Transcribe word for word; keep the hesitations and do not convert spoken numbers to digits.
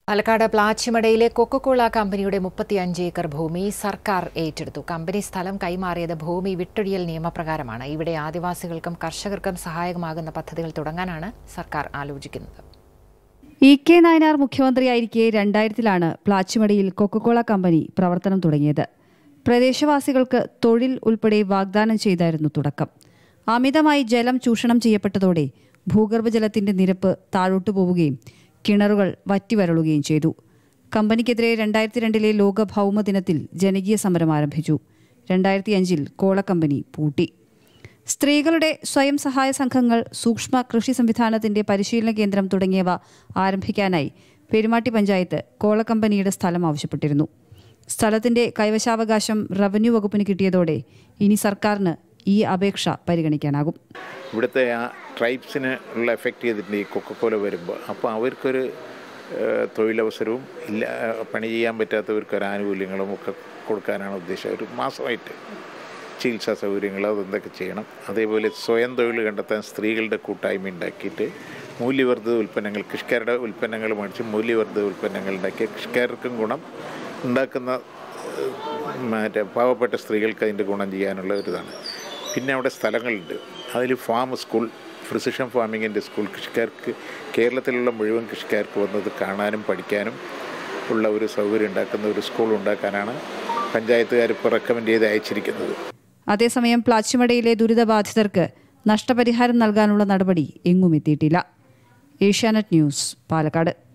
Palakkad പ്ലാച്ചിമടയിലെ Coca Cola കമ്പനിയുടെ മുപ്പത്തിയഞ്ച് acre ഭൂമി സർക്കാർ ഏറ്റെടുത്തു. കമ്പനി സ്ഥലം കൈമാറിയത് ഭൂമി വിട്ടൊഴിയൽ നിയമപ്രകാരമാണ്. ഇവിടെ ആദിവാസികൾക്കും കർഷകർക്കും സഹായകമാകുന്ന പദ്ധതികൾ തുടങ്ങാനാണ് സർക്കാർ ആലോചിക്കുന്നത്. ഇ കെ നായനാർ മുഖ്യമന്ത്രിയായിരിക്കെ രണ്ടായിരത്തിലാണ് പ്ലാച്ചിമടയിൽ കൊക്കോകോള കമ്പനി പ്രവർത്തനം തുടങ്ങിയത്. പ്രദേശവാസികൾക്ക് തൊഴിൽ ഉൾപ്പെടെ വാഗ്ദാനം ചെയ്തായിരുന്നു തുടക്കം. അമിതമായി ജലം ചൂഷണം ചെയ്യപ്പെട്ടതോടെ ഭൂഗർഭജലത്തിന്റെ നിരപ്പ് താഴോട്ടു പോവുകയും കിണറുകൾ വറ്റിവരളുകയും ചെയ്തു. കമ്പനിക്കെതിരെ രണ്ടായിരത്തി രണ്ടിലെ ലോക ഭൗമ ദിനത്തിൽ ജനകീയ സമരം ആരംഭിച്ചു. രണ്ടായിരത്തി അഞ്ചിൽ കോള കമ്പനി പൂട്ടി. സ്ത്രീകളുടെ സ്വയം സഹായ സംഘങ്ങൾ, സൂക്ഷ്മ കൃഷി സംവിധാനത്തിന്റെ പരിശീലന കേന്ദ്രം തുടങ്ങിയവ ആരംഭിക്കാനായി പെരുമാട്ടി പഞ്ചായത്ത് കോള കമ്പനിയുടെ സ്ഥലം ആവശ്യപ്പെട്ടിരുന്നു. സ്ഥലത്തിന്റെ കൈവശാവകാശം റവന്യൂ വകുപ്പിന് കിട്ടിയതോടെ ഇനി സർക്കാരിന് ഈ അപേക്ഷ പരിഗണിക്കാനാകും. ഇവിടുത്തെ ആ ട്രൈബ്സിന് ഉള്ള എഫക്റ്റ് ചെയ്തിട്ടുണ്ട് ഈ കൊക്കോകോല വരുമ്പോൾ. അപ്പോൾ അവർക്കൊരു തൊഴിലവസരവും ഇല്ല, പണി ചെയ്യാൻ പറ്റാത്തവർക്ക് ഒരു ആനുകൂല്യങ്ങളും ഒക്കെ കൊടുക്കാനാണ് ഉദ്ദേശം. ഒരു മാസമായിട്ട് ചികിത്സാ സൗകര്യങ്ങൾ അതെന്തൊക്കെ ചെയ്യണം. അതേപോലെ സ്വയം തൊഴിൽ കണ്ടെത്താൻ സ്ത്രീകളുടെ കൂട്ടായ്മ ഉണ്ടാക്കിയിട്ട് മൂല്യവർദ്ധിത ഉൽപ്പന്നങ്ങൾ, കൃഷിക്കാരുടെ ഉൽപ്പന്നങ്ങൾ മേടിച്ച് മൂല്യവർദ്ധിത ഉൽപ്പന്നങ്ങൾ ഉണ്ടാക്കി കൃഷിക്കാർക്കും ഗുണം ഉണ്ടാക്കുന്ന മറ്റേ പാവപ്പെട്ട സ്ത്രീകൾക്ക് അതിൻ്റെ ഗുണം ചെയ്യാനുള്ള ഒരിതാണ്. പിന്നെ അവിടെ സ്ഥലങ്ങളുണ്ട്. അതിൽ ഫാം സ്കൂൾ, പ്രിസിഷൻ ഫാമിങ്ങിൻ്റെ സ്കൂൾ, കൃഷിക്കാർക്ക് കേരളത്തിലുള്ള മുഴുവൻ കൃഷിക്കാർക്ക് വന്നത് കാണാനും പഠിക്കാനും ഉള്ള ഒരു സൗകര്യം ഉണ്ടാക്കുന്ന ഒരു സ്കൂൾ ഉണ്ടാക്കാനാണ് പഞ്ചായത്തുകാർ ഇപ്പോൾ റെക്കമെൻഡ് ചെയ്ത് അയച്ചിരിക്കുന്നത്. അതേസമയം പ്ലാച്ചിമടയിലെ ദുരിതബാധിതർക്ക് നഷ്ടപരിഹാരം നൽകാനുള്ള നടപടി എങ്ങും എത്തിയിട്ടില്ല. ഏഷ്യാനെറ്റ് ന്യൂസ്, പാലക്കാട്.